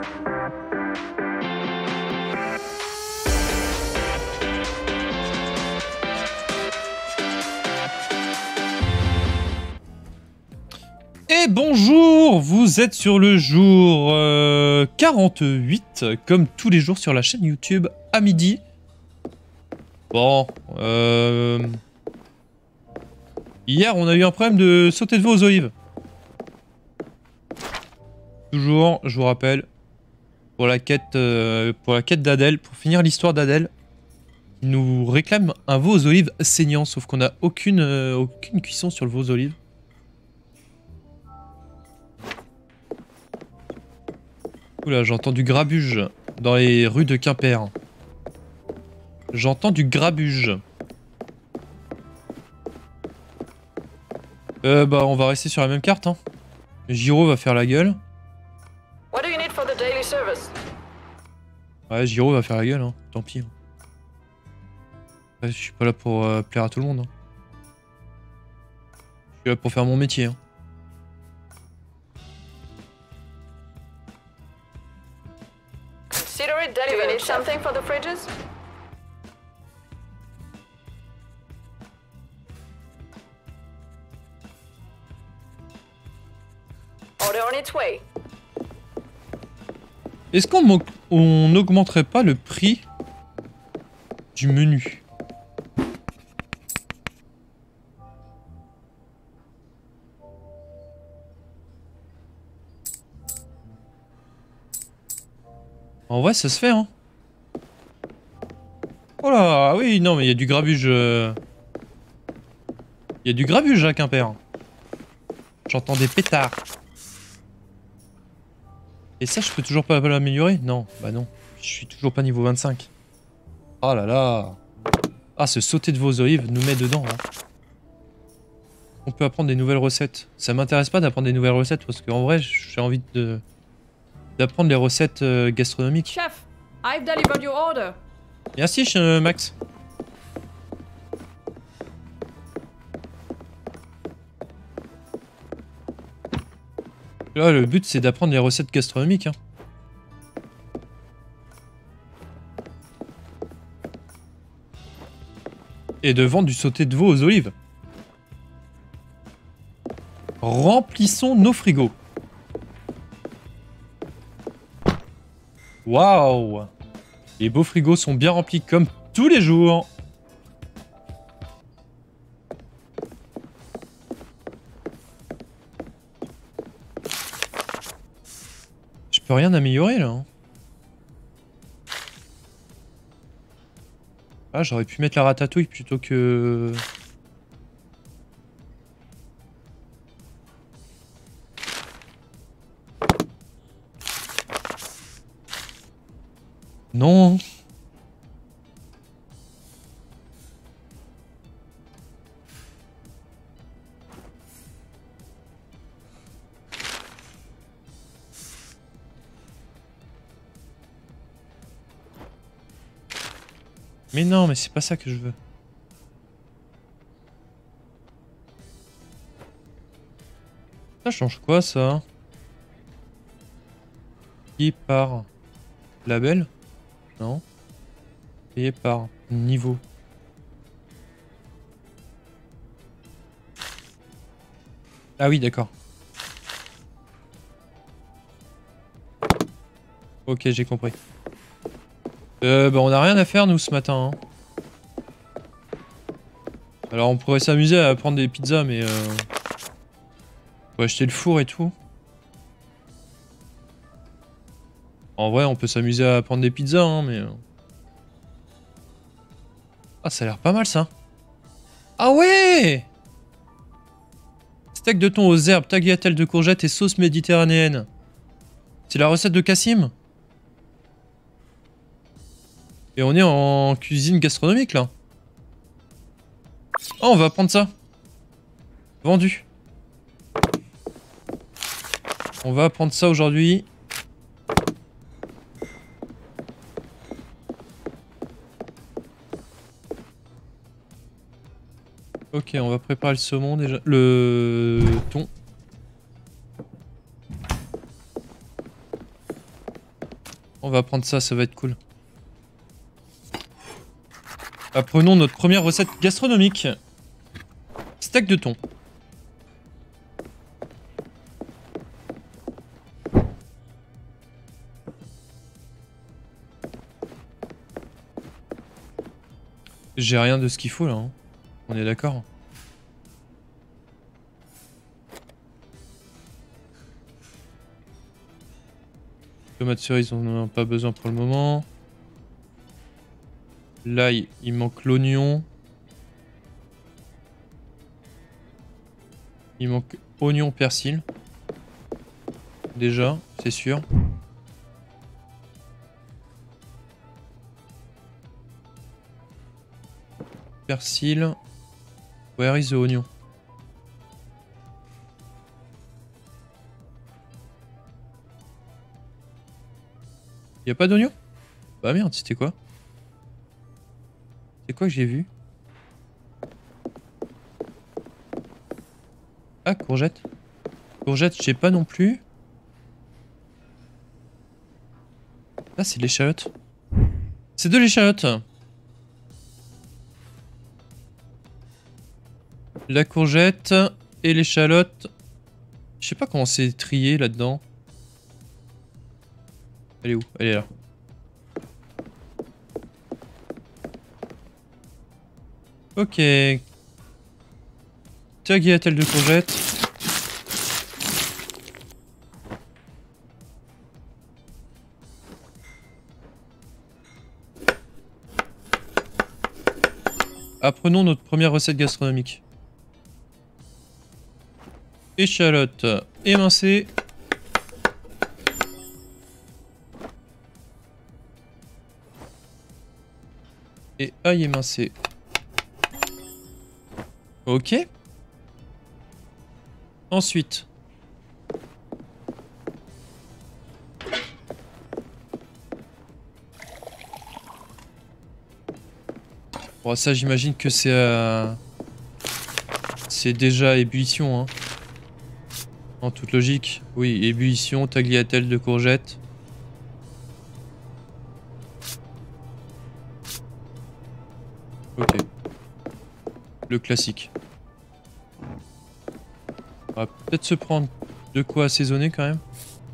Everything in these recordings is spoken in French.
Et bonjour, vous êtes sur le jour 48, comme tous les jours sur la chaîne YouTube, à midi. Bon, hier on a eu un problème de sauter de veau aux olives. Toujours, je vous rappelle, pour la quête d'Adèle, pour finir l'histoire d'Adèle, il nous réclame un veau aux olives saignant, sauf qu'on n'a aucune cuisson sur le veau aux olives. Oula, j'entends du grabuge dans les rues de Quimper. J'entends du grabuge. Bah on va rester sur la même carte, hein. Giro va faire la gueule. Ouais, Giro va faire la gueule, hein. Tant pis. Ouais, je suis pas là pour plaire à tout le monde, hein. Je suis là pour faire mon métier, hein. Do you need something for the fridges? Order on its way. Est-ce qu'on n'augmenterait pas le prix du menu? En vrai, ça se fait, hein. Oh là, oui, non, mais il y a du grabuge. Il y a du grabuge à Quimper. J'entends des pétards. Et ça, je peux toujours pas l'améliorer? Non, bah non. Je suis toujours pas niveau 25. Oh là là. Ah, ce sauter de vos olives nous met dedans, hein. On peut apprendre des nouvelles recettes. Ça m'intéresse pas d'apprendre des nouvelles recettes parce qu'en vrai, j'ai envie d'apprendre les recettes gastronomiques. Chef, I've delivered your order. Merci, Max. Là, le but, c'est d'apprendre les recettes gastronomiques, hein. Et de vendre du sauté de veau aux olives. Remplissons nos frigos. Waouh! Les beaux frigos sont bien remplis comme tous les jours. Je peux rien améliorer là, hein. Ah, j'aurais pu mettre la ratatouille plutôt que... Non. Mais non, mais c'est pas ça que je veux. Ça change quoi, ça? Payé par label? Non. Payé par niveau. Ah oui, d'accord. Ok, j'ai compris. Bah on a rien à faire nous ce matin, hein. Alors on pourrait s'amuser à prendre des pizzas mais faut acheter le four et tout. En vrai on peut s'amuser à prendre des pizzas hein mais... Ah ça a l'air pas mal ça. Ah ouais! Steak de thon aux herbes, tagliatelle de courgettes et sauce méditerranéenne. C'est la recette de Cassim? Et on est en cuisine gastronomique là. Oh, on va prendre ça. Vendu. On va prendre ça aujourd'hui. Ok, on va préparer le saumon déjà. Le thon. On va prendre ça, ça va être cool. Apprenons notre première recette gastronomique. Steak de thon. J'ai rien de ce qu'il faut là, hein. On est d'accord. Tomates cerises, on n'en a pas besoin pour le moment. L'ail, il manque l'oignon. Il manque oignon, persil. Déjà, c'est sûr. Persil. Where is the oignon? Y'a pas d'oignon? Bah merde, c'était quoi? C'est quoi que j'ai vu? Ah, courgette. Courgette, je sais pas non plus. Ah, c'est de l'échalote. C'est de l'échalote. La courgette et l'échalote. Je sais pas comment c'est trié là-dedans. Elle est où? Elle est là. Ok. Tagliatelle de courgettes. Apprenons notre première recette gastronomique. Échalote émincée. Et ail émincé. Ok. Ensuite. Bon, ça j'imagine que c'est c'est déjà ébullition, hein. En toute logique. Oui, ébullition, tagliatelle de courgettes. Ok. Le classique. On va peut-être se prendre de quoi assaisonner quand même.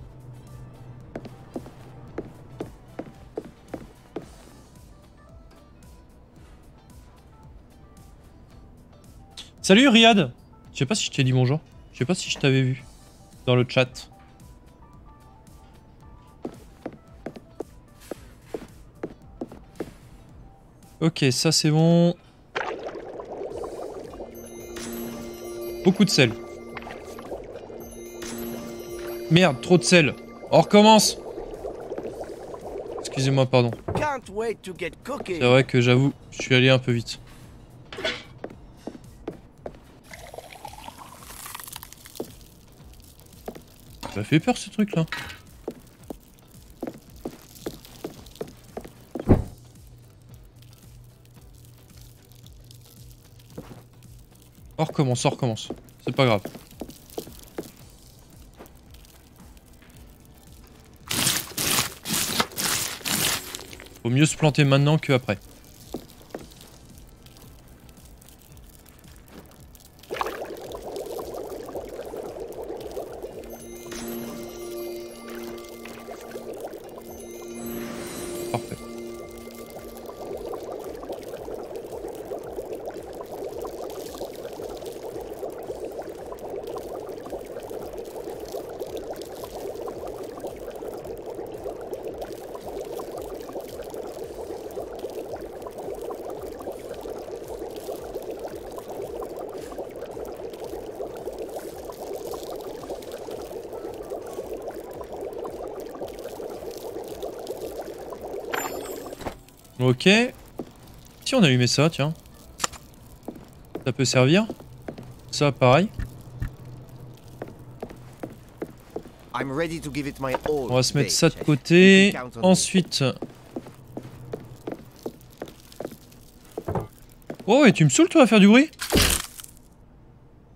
Salut Riyad. Je sais pas si je t'ai dit bonjour. Je sais pas si je t'avais vu dans le chat. Ok, ça c'est bon. Beaucoup de sel. Merde, trop de sel. On recommence. Excusez-moi, pardon. C'est vrai que j'avoue, je suis allé un peu vite. Ça fait peur ce truc là. On recommence, on recommence. C'est pas grave. Faut mieux se planter maintenant qu'après. Parfait. Ok. Si on allumait ça, tiens. Ça peut servir. Ça, pareil. On va se mettre ça de côté. Ensuite... Oh, et tu me saoules toi à faire du bruit?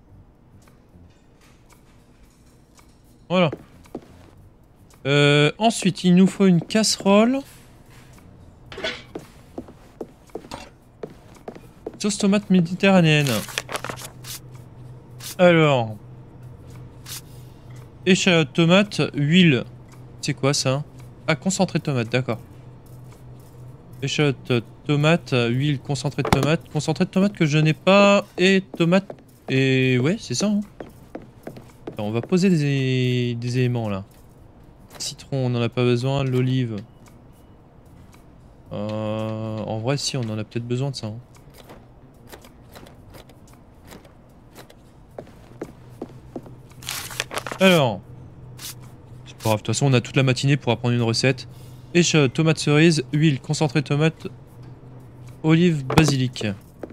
Voilà. Ensuite, il nous faut une casserole. Sauce tomate méditerranéenne. Alors. Échalote tomate, huile. C'est quoi ça? Ah, concentré de tomate, d'accord. Échalote tomate, huile, concentré de tomate. Concentré de tomate que je n'ai pas. Et tomate. Et ouais, c'est ça. Hein. Alors, on va poser des éléments là. Citron, on n'en a pas besoin. L'olive. En vrai, si, on en a peut-être besoin de ça. Hein. Alors. C'est pas grave, de toute façon, on a toute la matinée pour apprendre une recette. Échalote, tomate cerise, huile, concentré de tomate, olive, basilic.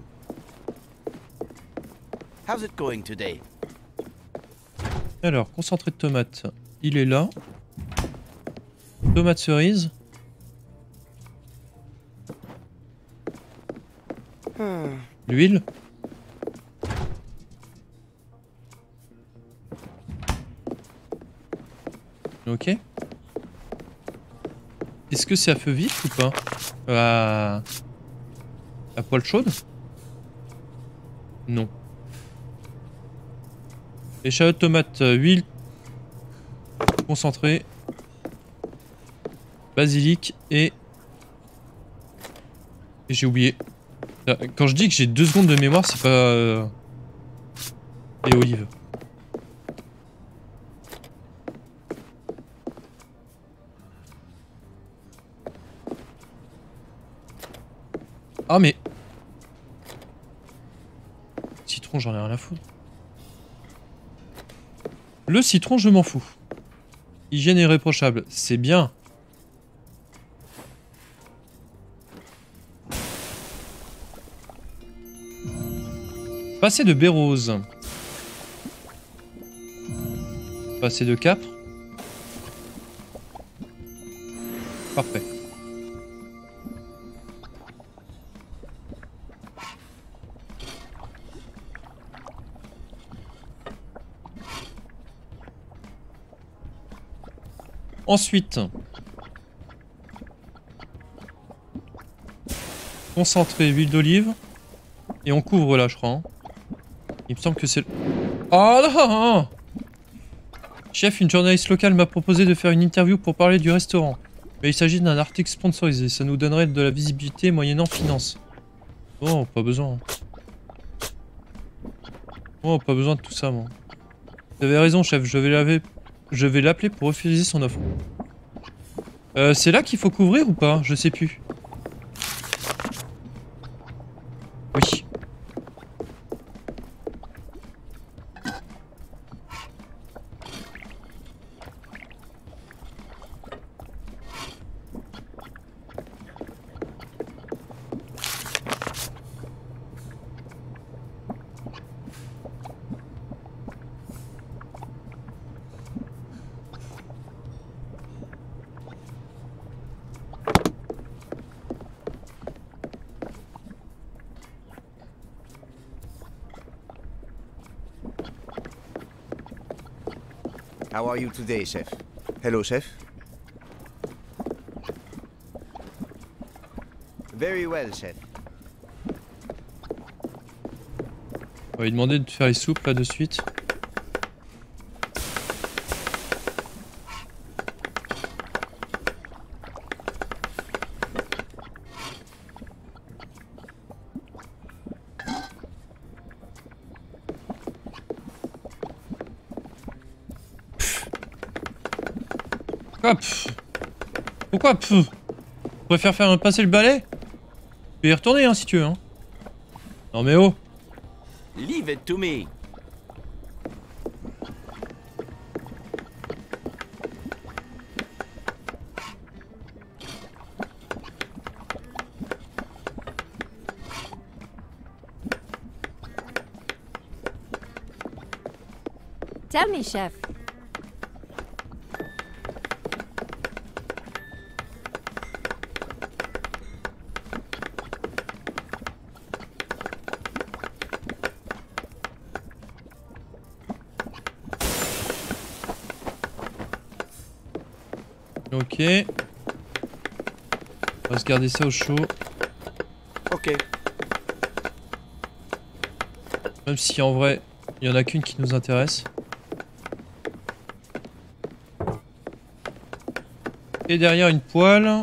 How's it going today? Alors, concentré de tomate, il est là. Tomate cerise. L'huile. Ok. Est-ce que c'est à feu vif ou pas? À poêle chaude? Non. Échalote, tomate, huile, concentré, basilic et j'ai oublié. Quand je dis que j'ai 2 secondes de mémoire, c'est pas... Et olive. Ah mais... Citron, j'en ai rien à foutre. Le citron, je m'en fous. Hygiène irréprochable, c'est bien. Passer de baie rose. Passer de capre. Parfait. Ensuite, concentré, huile d'olive. Et on couvre là, je crois. Hein. Il me semble que c'est... Oh là! Chef, une journaliste locale m'a proposé de faire une interview pour parler du restaurant. Mais il s'agit d'un article sponsorisé. Ça nous donnerait de la visibilité moyennant finance. Oh, pas besoin. Oh, pas besoin de tout ça, moi. Vous avez raison, chef. Je vais l'appeler pour refuser son offre. C'est là qu'il faut couvrir ou pas? Je sais plus. Oui. How are you today, chef? Hello, chef. Very well, chef. On va lui demander de faire les soupes là de suite. Pourquoi pff? Tu préfères faire passer le balai? Tu peux y retourner hein, si tu veux. Hein. Non mais oh. Leave it to me. Tell me, chef. Ok. On va se garder ça au chaud. Ok. Même si en vrai, il y en a qu'une qui nous intéresse. Et derrière une poêle.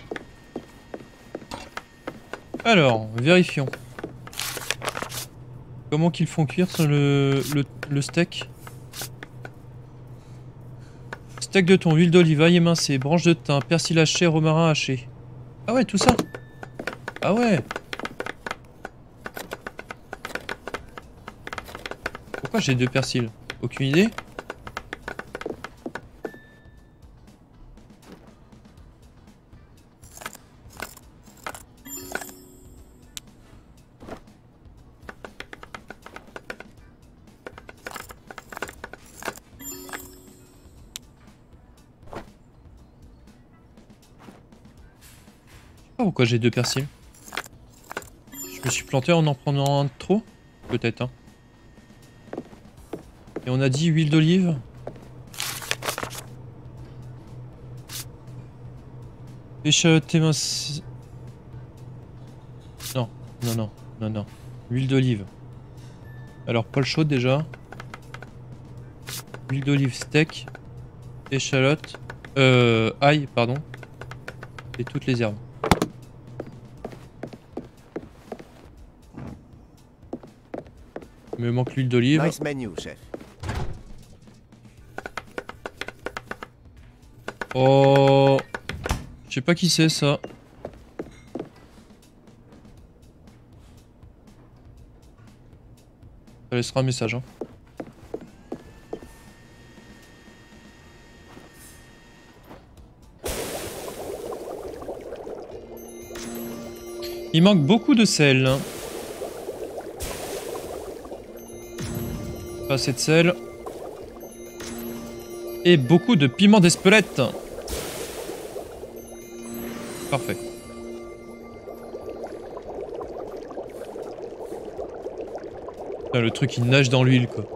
Alors, vérifions. Comment qu'ils font cuire le steak? Steak de thon, huile d'olive, ail émincé, branche de thym, persil haché, romarin haché. Ah ouais, tout ça. Ah ouais. Pourquoi j'ai 2 persils? Aucune idée. Je sais pas pourquoi j'ai 2 persils. Je me suis planté en prenant un de trop? Peut-être, hein. Et on a dit huile d'olive. Échalote émincée. Non, non, non, non, non. Huile d'olive. Alors, poêle chaude déjà. Huile d'olive, steak. Échalote. Ail, pardon. Et toutes les herbes. Il me manque l'huile d'olive. Nice menu, chef. Oh, je sais pas qui c'est ça. Ça laissera un message. Hein. Il manque beaucoup de sel. Hein. Pas assez de sel. Et beaucoup de piment d'Espelette. Parfait. Putain, le truc il nage dans l'huile quoi.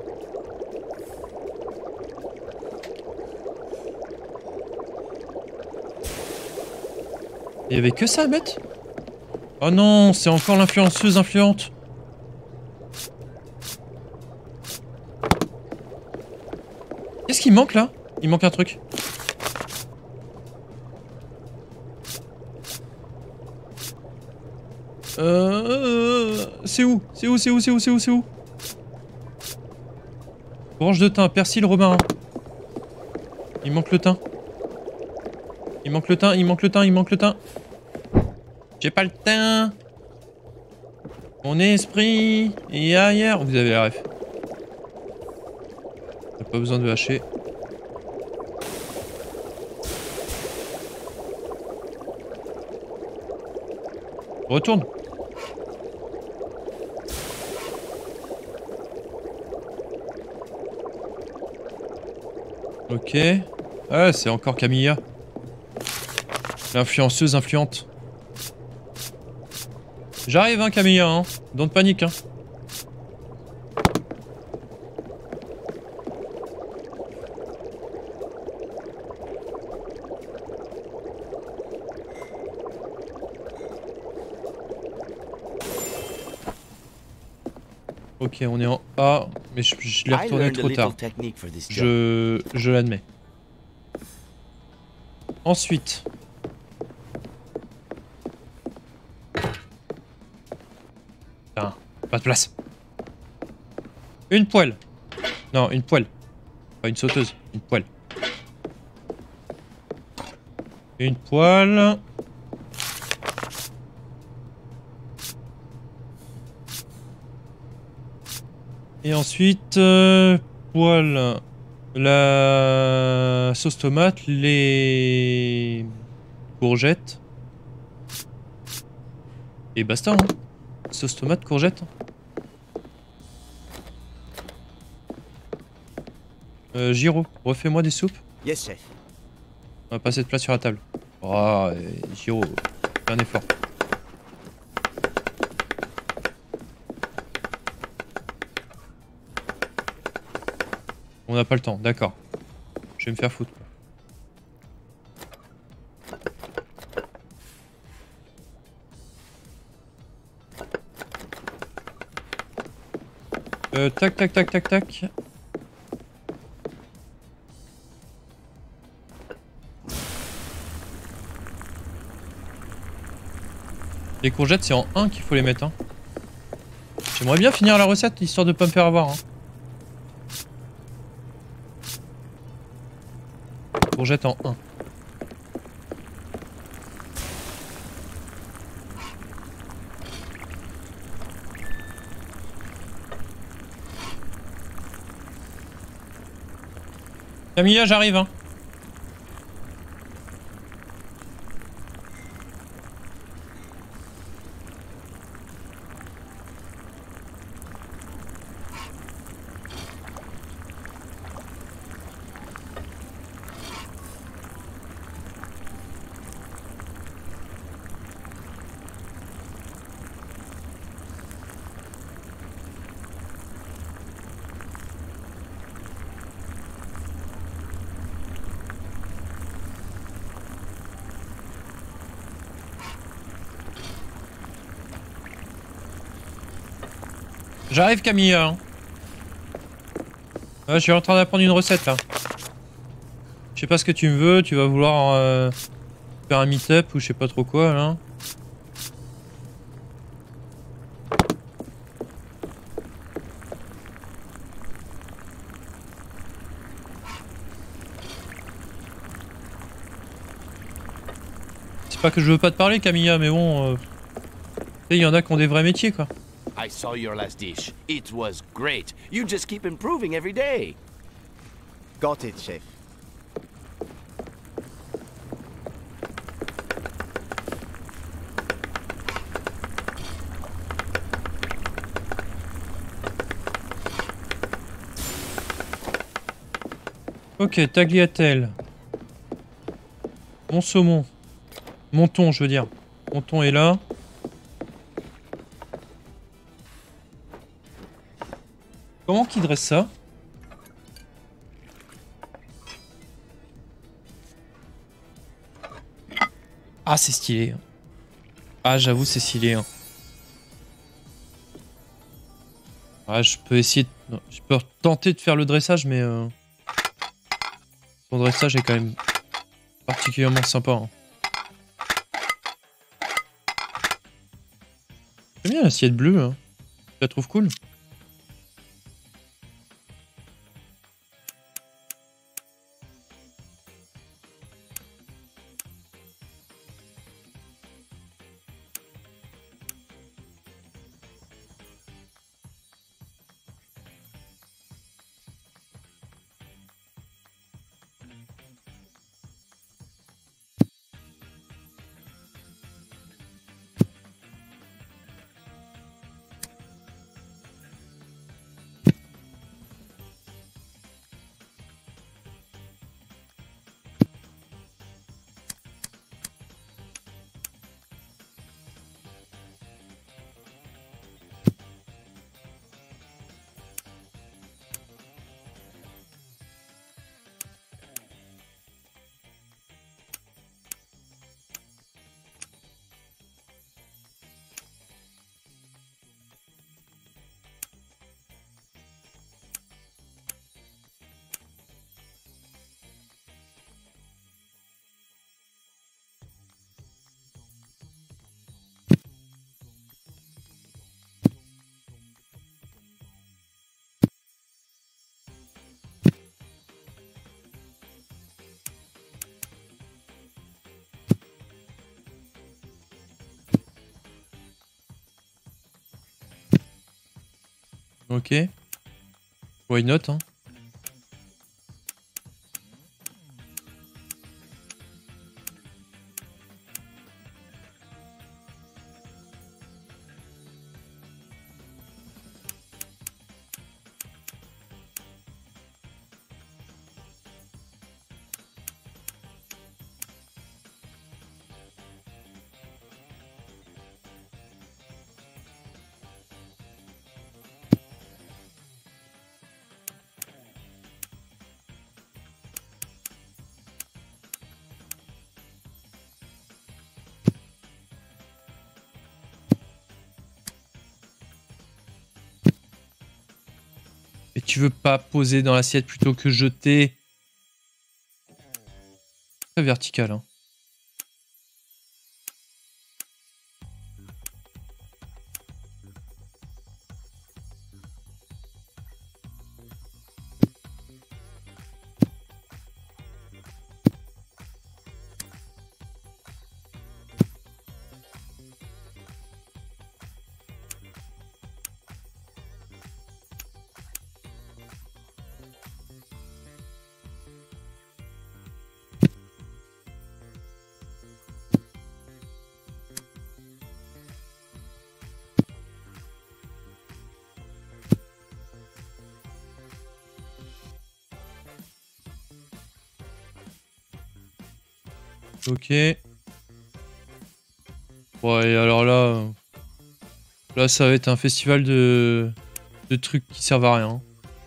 Il y avait que ça à mettre? Oh non, c'est encore l'influenceuse influente. Qu'est-ce qui manque là? Il manque un truc. C'est où? C'est où? C'est où? C'est où? C'est où? C'est où? Branche de thym, persil, romarin. Il manque le thym. Il manque le thym, il manque le thym, il manque le thym. J'ai pas le thym. Mon esprit est ailleurs. Vous avez la ref. Pas besoin de hacher. Retourne. Ok. Ah, c'est encore Camilla. L'influenceuse influente. J'arrive, hein, Camilla, hein. Don't panique, hein. Ok, on est en A, mais je l'ai retourné trop tard. Je l'admets. Ensuite. Putain, pas de place. Une poêle. Non, une poêle. Pas une sauteuse, une poêle. Une poêle. Et ensuite, poêle, la sauce tomate, les courgettes. Et basta, hein. Sauce tomate, courgettes. Giro, refais-moi des soupes. Yes, chef. On va passer de plat sur la table. Oh, Giro, fais un effort. On n'a pas le temps, d'accord. Je vais me faire foutre. Tac, tac, tac, tac, tac. Les courgettes, c'est en 1 qu'il faut les mettre. Hein. J'aimerais bien finir la recette, histoire de pas me faire avoir. Hein. Courgettes en 1. Camilla, j'arrive. Hein. J'arrive Camilla. Hein. Je suis en train d'apprendre une recette là. Je sais pas ce que tu me veux, tu vas vouloir faire un meet-up ou je sais pas trop quoi là. C'est pas que je veux pas te parler Camilla mais bon... il y en a qui ont des vrais métiers quoi. I saw your last dish. It was great. You just keep improving every day. Got it, chef. Ok, tagliatelle. Mon saumon. Mon thon, je veux dire. Mon thon est là. Comment qu'il dresse ça? Ah, c'est stylé. Ah, j'avoue, c'est stylé. Hein. Ah, je peux essayer... Non, je peux tenter de faire le dressage, mais... Son dressage est quand même particulièrement sympa. Hein. J'aime bien l'assiette bleue. Hein. Je la trouve cool. Ok. Why not, hein. Et tu veux pas poser dans l'assiette plutôt que jeter. Très vertical, hein. Ok. Ouais, alors là... Là, ça va être un festival de trucs qui servent à rien.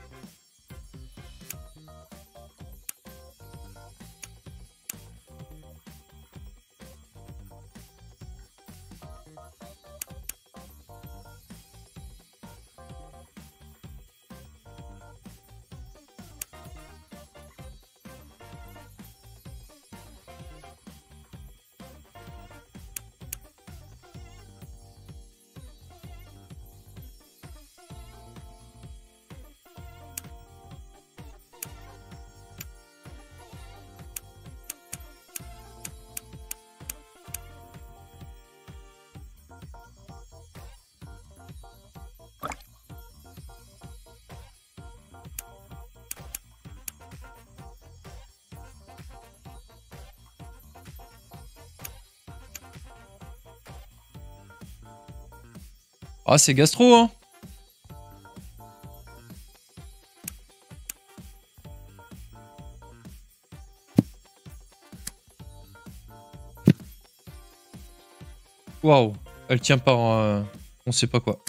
Ah, c'est gastro, hein. Waouh, elle tient par on sait pas quoi.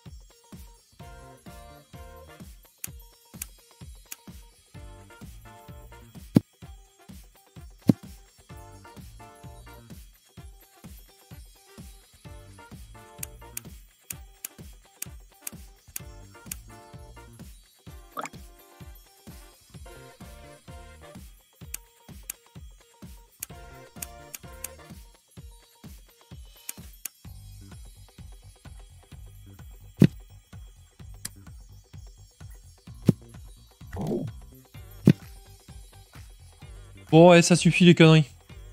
Bon, ouais, ça suffit les conneries.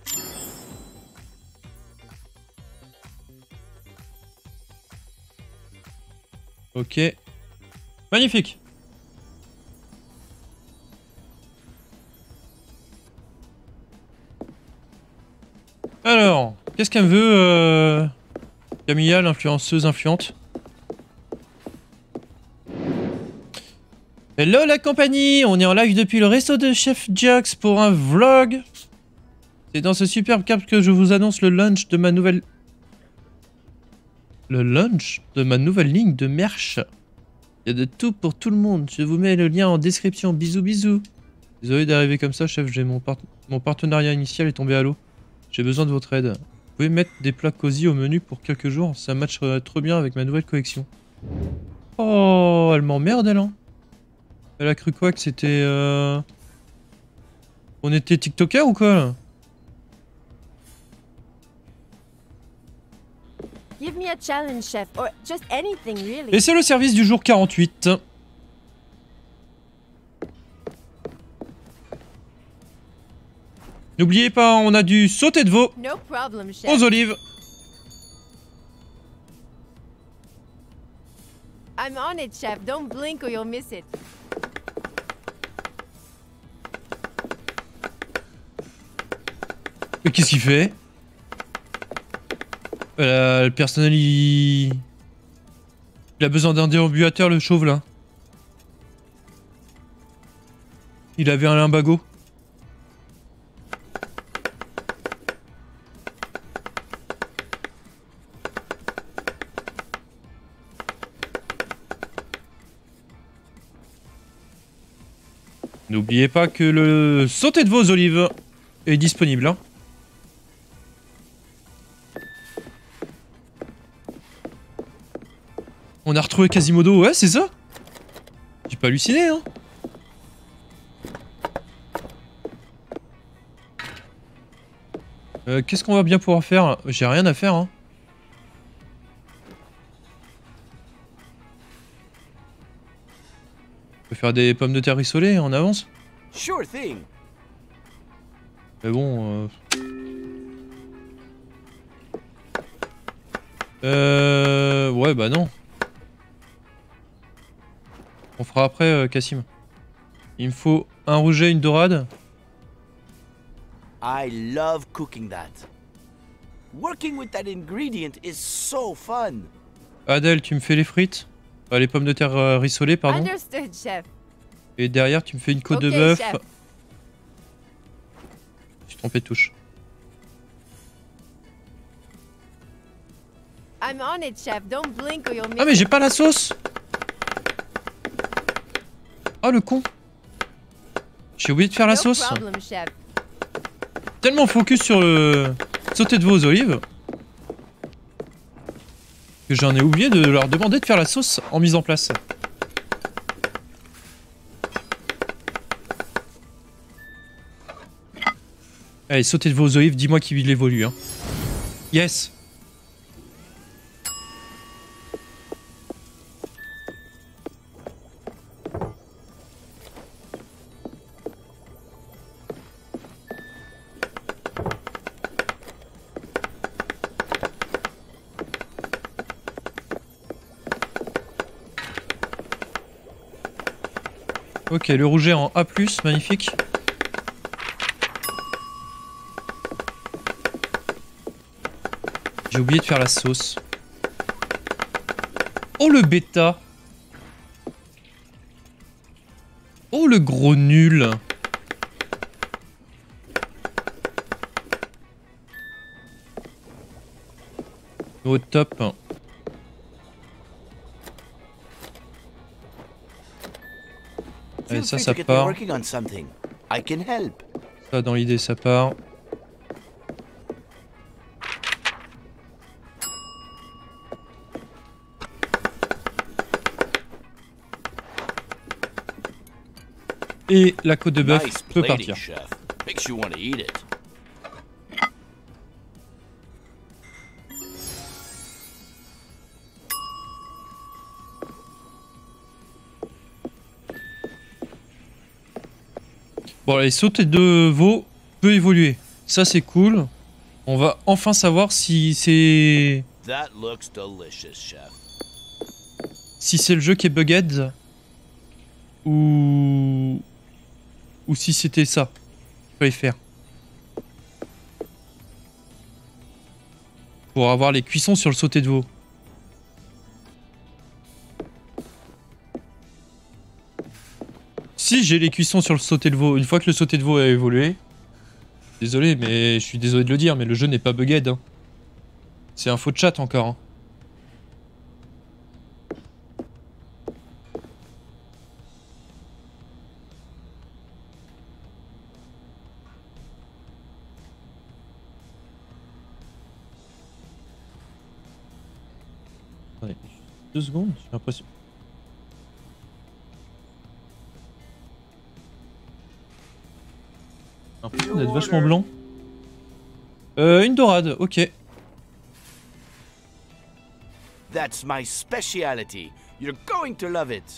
Ok. Magnifique. Alors, qu'est-ce qu'elle veut, Camilla, l'influenceuse influente? Hello la compagnie, on est en live depuis le resto de Chef Jax pour un vlog. C'est dans ce superbe cadre que je vous annonce le launch de ma nouvelle... ligne de merch. Il y a de tout pour tout le monde. Je vous mets le lien en description. Bisous bisous. Désolé d'arriver comme ça, chef, j'ai mon partenariat initial est tombé à l'eau. J'ai besoin de votre aide. Vous pouvez mettre des plats cosy au menu pour quelques jours, ça matcherait trop bien avec ma nouvelle collection. Oh, elle m'emmerde elle, hein. Elle a cru quoi que c'était... On était TikToker ou quoi là? Give me a challenge, chef, or just anything, really. Et c'est le service du jour 48. N'oubliez pas, on a du sauté de veau No problem, chef. aux olives. I'm on it, chef. Don't blink or you'll miss it. Mais qu'est-ce qu'il fait? Le personnel, il a besoin d'un déambulateur, le chauve, là. Il avait un limbago. N'oubliez pas que le sauté de veau aux olives est disponible, hein. On a retrouvé Quasimodo, ouais, c'est ça? pas halluciner, hein. Qu'est-ce qu'on va bien pouvoir faire? J'ai rien à faire, hein. On peut faire des pommes de terre rissolées en avance. Sure thing. Mais bon... Ouais, bah non. On fera après, Cassim. Il me faut un rouget, une dorade. I love cooking that. Working with that ingredient is so fun. Adèle, tu me fais les frites. Les pommes de terre rissolées, pardon. Understood, chef. Et derrière, tu me fais une côte de Ok, bœuf. chef. Je suis trompé de touche. I'm on it, chef. Don't blink or you'll miss Ah, mais j'ai pas la sauce! Ah, le con! J'ai oublié de faire la No sauce. problem, chef. Tellement focus sur le sauté de veau aux olives que j'en ai oublié de leur demander de faire la sauce en mise en place. Allez, sauté de veau aux olives, dis-moi qu'il évolue. Hein. Yes! Ok, le rouget en A+, magnifique. J'ai oublié de faire la sauce. Oh le bêta! Oh le gros nul! Au top. Allez, Feel ça, free ça to get me part. working on something. I can help. Ça, dans l'idée, ça part. Et la côte de bœuf Nice peut plating, partir. chef. Makes you want to eat it. Bon, les sautés de veau peut évoluer. Ça, c'est cool. On va enfin savoir si c'est... That looks delicious, chef. Si c'est le jeu qui est bugged. Ou si c'était ça qu'il fallait faire. Pour avoir les cuissons sur le sauté de veau. Si j'ai les cuissons sur le sauté de veau, une fois que le sauté de veau a évolué, désolé, mais je suis désolé de le dire, mais le jeu n'est pas bugged. Hein. C'est un faux chat encore. Hein. Attendez, 2 secondes, j'ai l'impression. J'ai l'impression d'être vachement blanc. Une dorade, ok. That's my speciality. You're going to love it.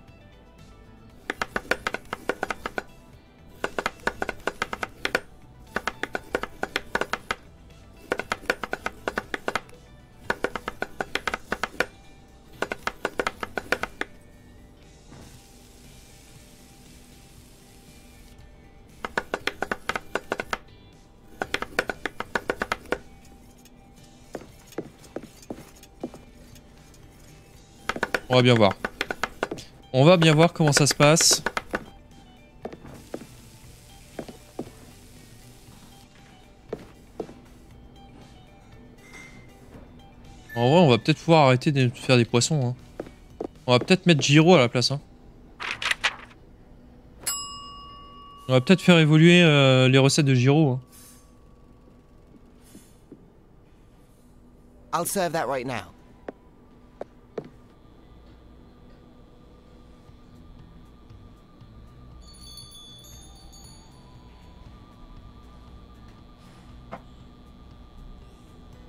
On va bien voir. On va bien voir comment ça se passe. En vrai, on va peut-être pouvoir arrêter de faire des poissons. Hein. On va peut-être mettre Giro à la place. Hein. On va peut-être faire évoluer les recettes de Giro. Hein. I'll serve that right now.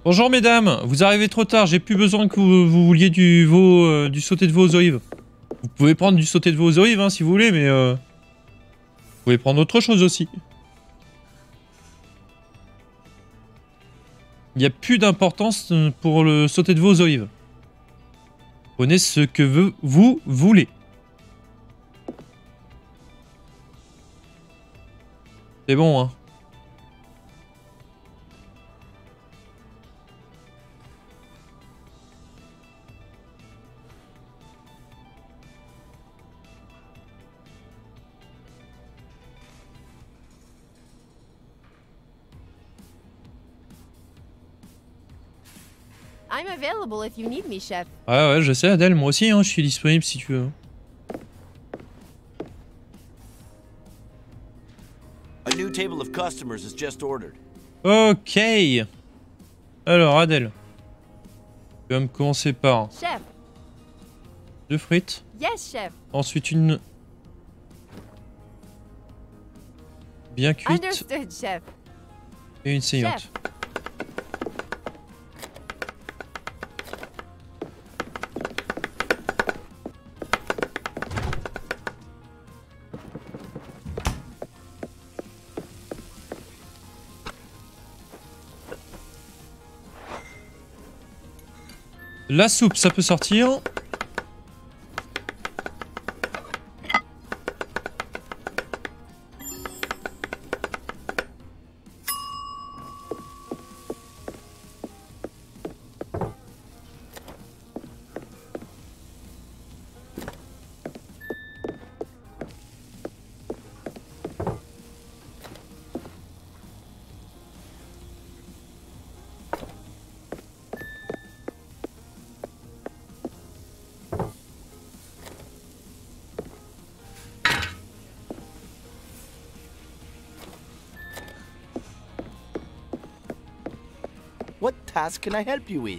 Bonjour mesdames, vous arrivez trop tard, j'ai plus besoin que vous vouliez du sauté de veau aux olives. Vous pouvez prendre du sauté de veau aux olives hein, si vous voulez, mais vous pouvez prendre autre chose aussi. Il n'y a plus d'importance pour le sauté de veau aux olives. Prenez ce que vous voulez. C'est bon, hein. I'm available if you need me, chef. Ouais, je sais, Adèle, moi aussi, hein, je suis disponible si tu veux. A new table of customers is just ordered. Ok. Alors, Adèle. Tu vas me commencer par Chef. 2 frites. Yes, chef. Ensuite, une bien cuite Understood, chef. et une saignante. Chef. La soupe, ça peut sortir. What task can I help you with?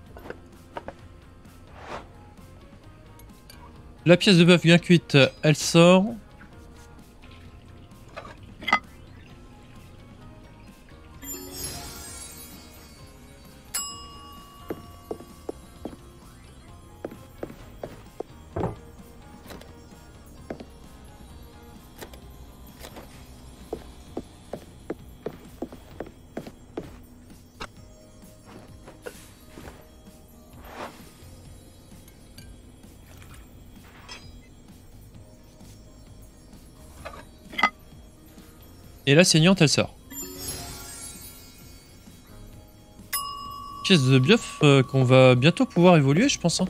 La pièce de bœuf bien cuite, elle sort. Et la saignante, elle sort. Pièce de bœuf qu'on va bientôt pouvoir évoluer, je pense. Hein.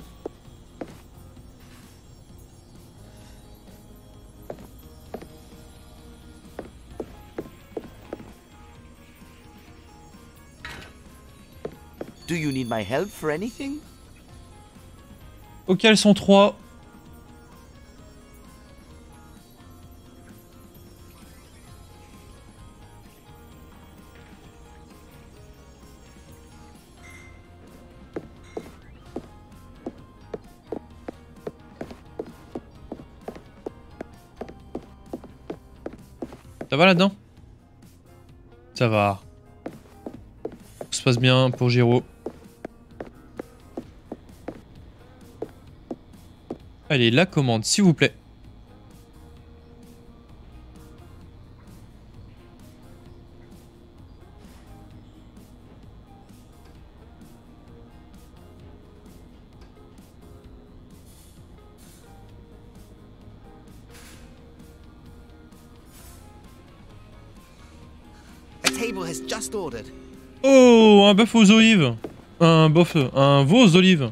Do you need my help for anything? Ok, elles sont 3. Ça va là-dedans? Ça va. Tout se passe bien pour Giro. Allez, la commande, s'il vous plaît. A table has just ordered. Oh, un bœuf aux olives. Un veau aux olives.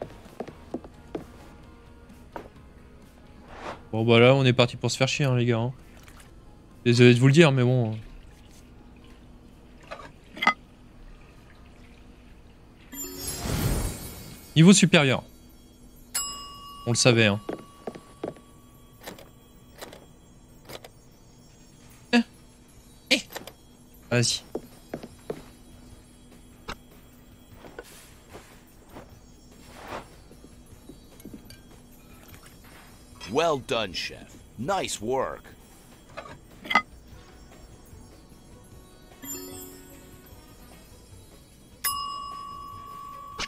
Bon bah là, on est parti pour se faire chier, hein, les gars. Hein. Désolé de vous le dire, mais bon. Niveau supérieur. On le savait, hein. Vas-y. Well done, chef. Nice work.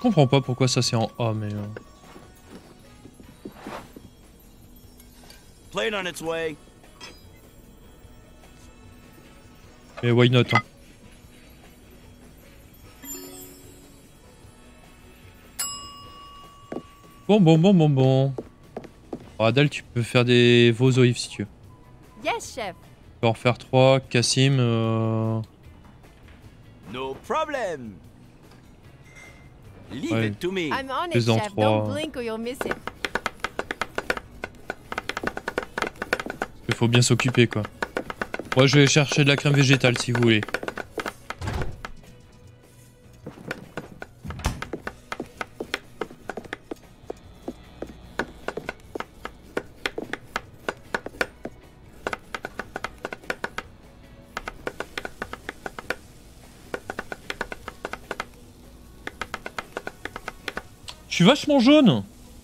comprends pas pourquoi ça c'est en A, mais... Plane on its way. Mais why not, hein. Bon. Oh, Adèle, tu peux faire des veaux olives si tu veux. Yes, chef. Tu peux en faire 3, Cassim, No problem. Leave Ouais. it to me. I'm on it, Faisons chef. 3. Don't blink or you'll miss it. Il faut bien s'occuper, quoi. Moi, je vais chercher de la crème végétale, si vous voulez. Je suis vachement jaune.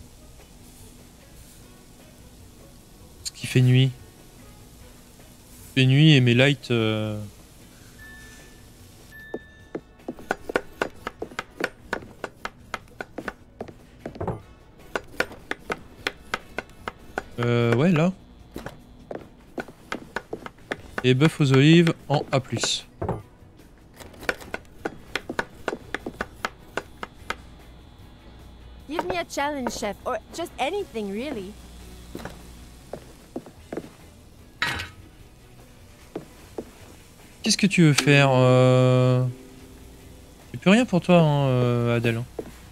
Parce qu'il fait nuit. Il fait nuit et mes lights... ouais, là. Et bœuf aux olives en A+. Give me a challenge, chef, or just anything, really. Qu'est-ce que tu veux faire J'ai plus rien pour toi, hein, Adèle.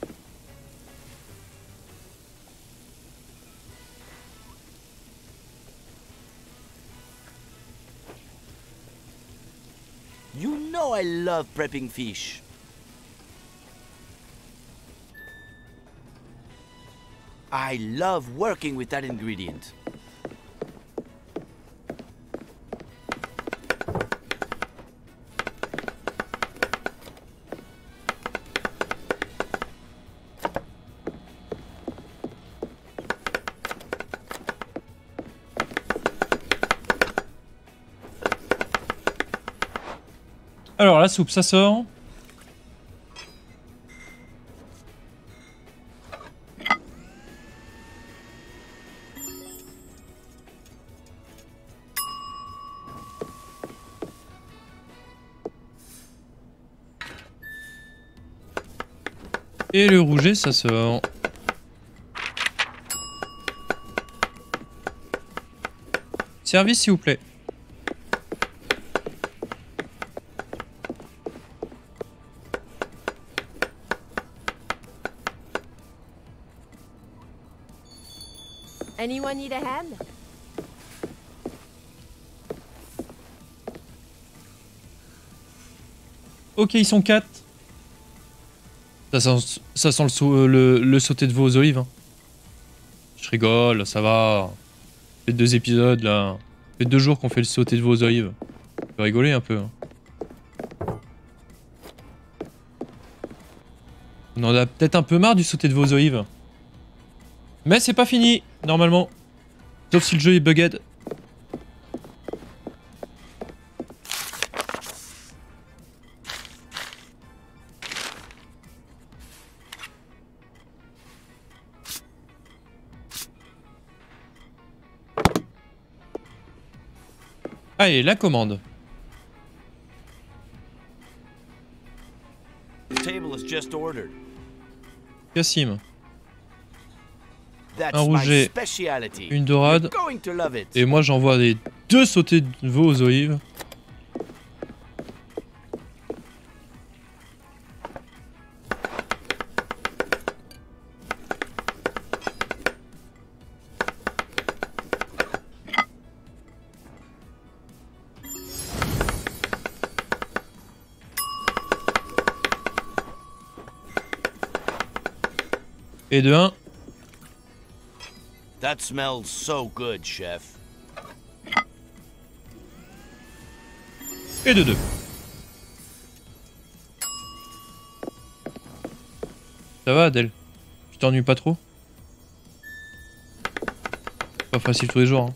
You know I love prepping fish. I love working with that ingredient. Alors, la soupe, ça sort. Et le rouget, ça sort. Service, s'il vous plaît. Anyone need a hand? Ok, ils sont 4. Ça sent le sauté de veau aux olives. Hein. Je rigole, ça va. Ça fait 2 épisodes là. Ça fait 2 jours qu'on fait le sauté de veau aux olives. On peut rigoler un peu. Hein. On en a peut-être un peu marre du sauté de veau aux olives. Mais c'est pas fini, normalement. Sauf si le jeu est bugged. Allez, la commande. The table is just ordered. Cassim, That's un rouget, my specialty. une dorade. You're going to love it. Et moi j'envoie les 2 sautés de veau aux olives. Et de 1. That smells so good, chef. Et de 2. Ça va, Adèle? Tu t'ennuies pas trop? Pas facile tous les jours. Hein.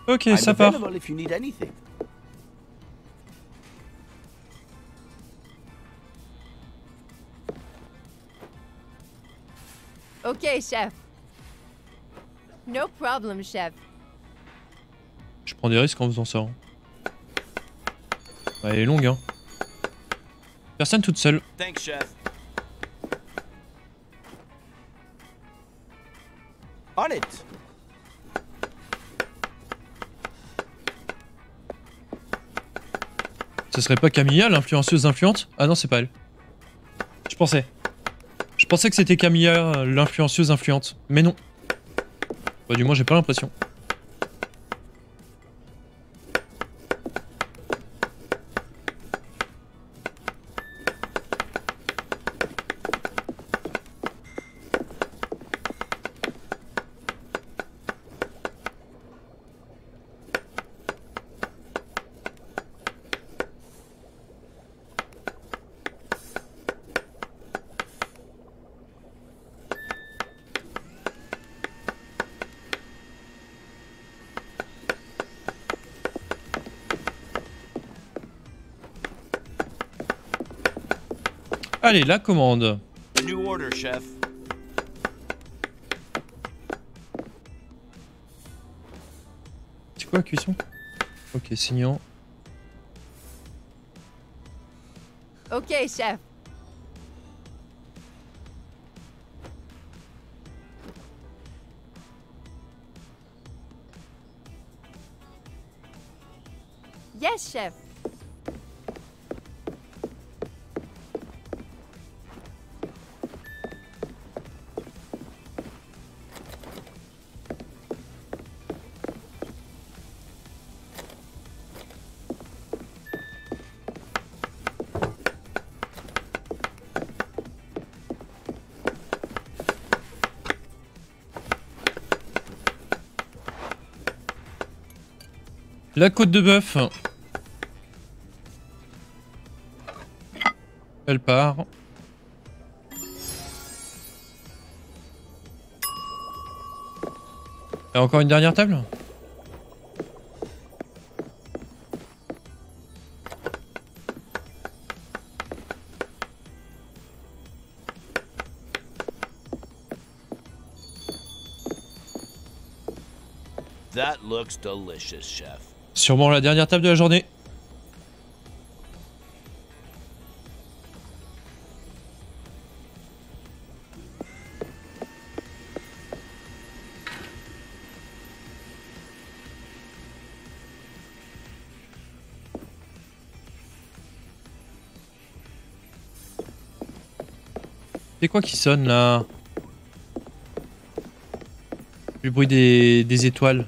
Ok, I'm ça part. available if you need anything. Okay, chef. No problem, chef. Je prends des risques en faisant ça. Hein. Elle est longue, hein. Personne toute seule. Thanks, chef. On it. Ce serait pas Camilla, l'influenceuse influente? Ah non, c'est pas elle. Je pensais. Je pensais que c'était Camilla, l'influenceuse influente. Mais non. Bah, du moins, j'ai pas l'impression. Allez, la commande. New order, chef. C'est quoi la cuisson? Ok, signant. Okay, chef. Yes, chef. La côte de bœuf. Elle part. Et encore une dernière table? That looks delicious, chef. Sûrement la dernière table de la journée. C'est quoi qui sonne là? Le bruit des étoiles.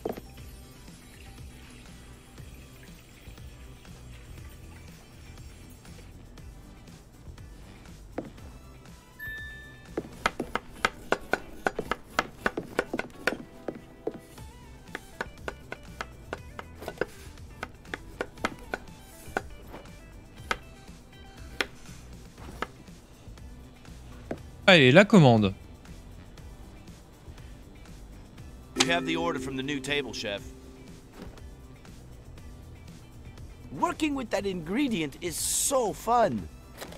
Allez, la commande. We have the order from the new table, chef. Working with that ingredient is so fun.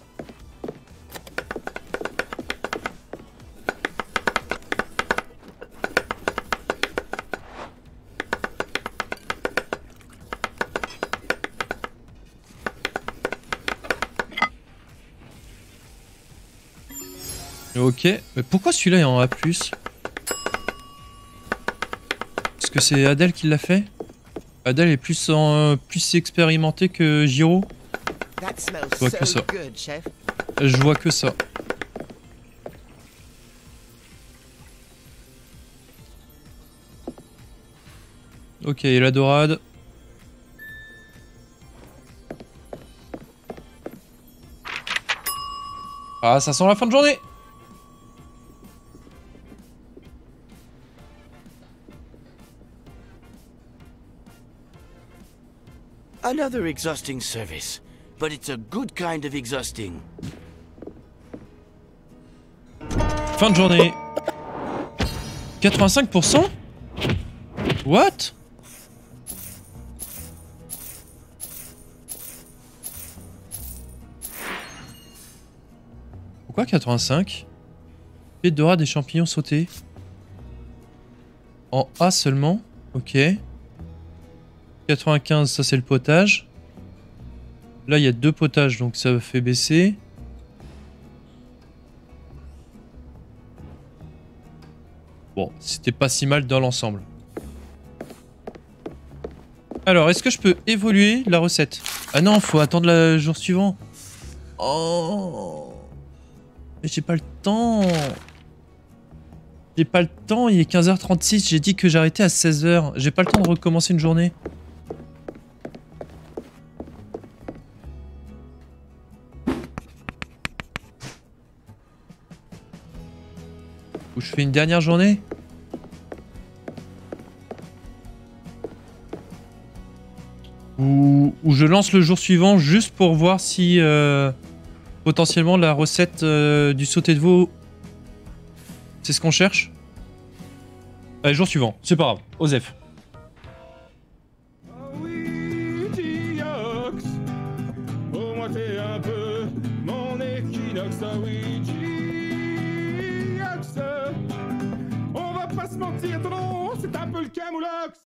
Ok, mais pourquoi celui-là est en A+? Parce que c'est Adèle qui l'a fait? Adèle est plus expérimentée que Giro? That smells Je vois que so ça. good, chef. Je vois que ça. Ok, et la dorade. Ah, ça sent la fin de journée! Another exhausting service, but it's a good kind of exhausting. Fin de journée. 85%? What? Pourquoi 85? Pied de dorade des champignons sautés. En A seulement. Ok. 95, ça c'est le potage. Là, il y a 2 potages, donc ça fait baisser. Bon, c'était pas si mal dans l'ensemble. Alors, est-ce que je peux évoluer la recette? Ah non, faut attendre le jour suivant. Oh. Mais j'ai pas le temps. J'ai pas le temps, il est 15h36, j'ai dit que j'arrêtais à 16h. J'ai pas le temps de recommencer une journée. Ou je fais une dernière journée? Ou je lance le jour suivant juste pour voir si potentiellement la recette du sauté de veau, c'est ce qu'on cherche. Allez, jour suivant, c'est pas grave, Osef. Ah oui, Diox, au moins t'es un peu mon équinoxe, ah oui.